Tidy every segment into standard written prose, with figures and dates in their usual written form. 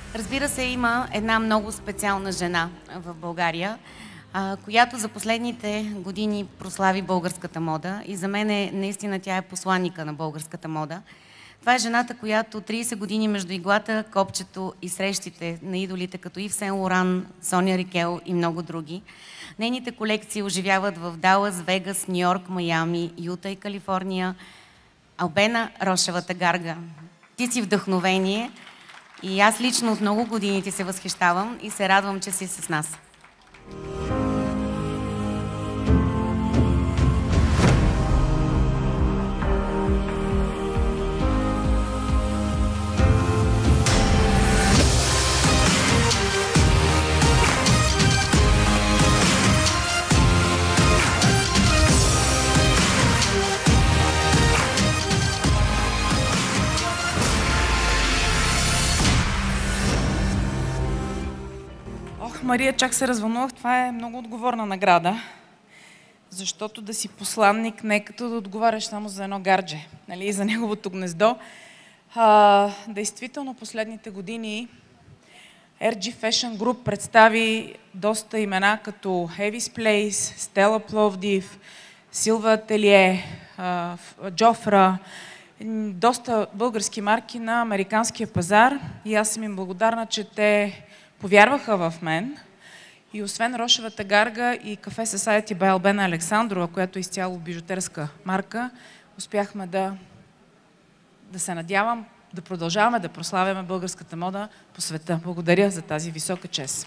Разбира се, има една много специална жена в България, която за последните години прослави българската мода и за мен наистина тя е посланника на българската мода. Това е жената, която 30 години между иглата, копчето и срещите на идолите като Ив Сен Лоран, Соня Рикел и много други. Нейните колекции оживяват в Далас, Вегас, Нью-Йорк, Майами, Юта и Калифорния. Албена Рошевата Гарга, ти си вдъхновение и аз лично от много години ти се възхищавам и се радвам, че си с нас. Мария, чак се развълнувах. Това е много отговорна награда, защото да си посланник не е като да отговаряш само за едно гардже, нали, и за неговото гнездо. Действително, последните години RG Fashion Group представи доста имена като Heavy's Place, Стела Пловдив, Силва Ателие, Джофра, доста български марки на американския пазар и аз съм им благодарна, че те повярваха в мен и освен Рошевата Гарга и Кафе Society by Албена Александрова, която е изцяло бижутерска марка, успяхме да се надявам да продължаваме да прославяме българската мода по света. Благодаря за тази висока чест.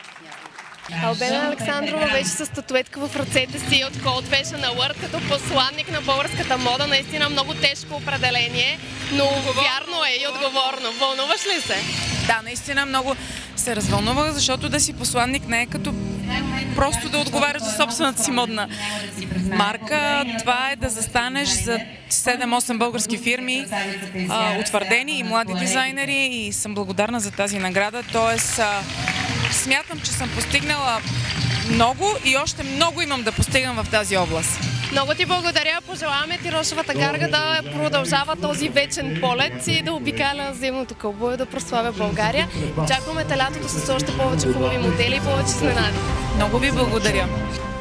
Албена Александрова вече с статуетка в ръцете си от Cold Fashion Award като посланник на българската мода. Наистина много тежко определение, но вярно е и отговорно. Вълнуваш ли се? Да, наистина много се развълнувах, защото да си посланник не е като просто да отговаряш за собствената си модна марка. Това е да застанеш за 7-8 български фирми, утвърдени и млади дизайнери, и съм благодарна за тази награда. Тоест, смятам, че съм постигнала много и още много имам да постигам в тази област. Много ти благодаря. Пожелаваме ти Рошевата Гарга да продължава този вечен полет и да обикаля зимното кълбо, да прославя България. Очакваме лятото с още повече хубави модели и повече изненади. Много ви благодаря.